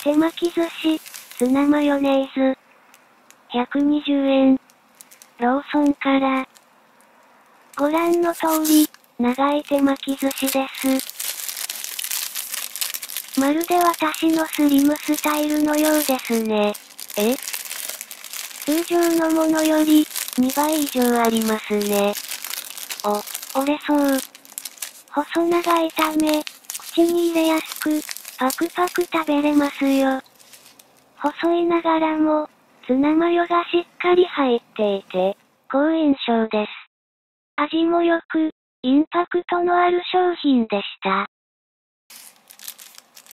手巻き寿司、ツナマヨネーズ。120円。ローソンから。ご覧の通り、長い手巻き寿司です。まるで私のスリムスタイルのようですね。通常のものより、2倍以上ありますね。折れそう。細長いため、口に入れやすく、パクパク食べれますよ。細いながらも、ツナマヨがしっかり入っていて、好印象です。味も良く、インパクトのある商品でした。